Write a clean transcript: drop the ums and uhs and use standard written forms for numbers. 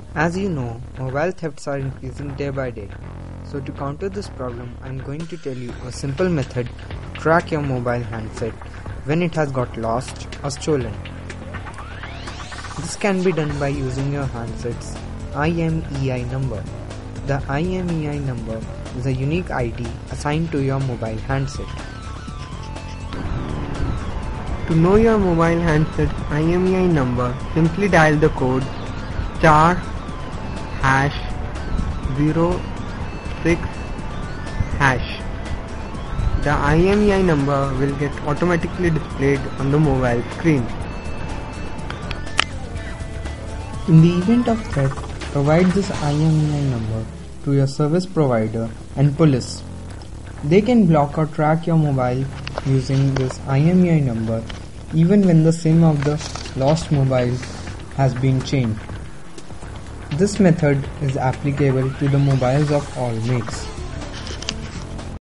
As you know, mobile thefts are increasing day by day. So to counter this problem, I am going to tell you a simple method to track your mobile handset when it has got lost or stolen. This can be done by using your handset's IMEI number. The IMEI number is a unique ID assigned to your mobile handset. To know your mobile handset's IMEI number, simply dial the code *#06#. The IMEI number will get automatically displayed on the mobile screen. In the event of theft, provide this IMEI number to your service provider and police. They can block or track your mobile using this IMEI number even when the SIM of the lost mobile has been changed. This method is applicable to the mobiles of all makes.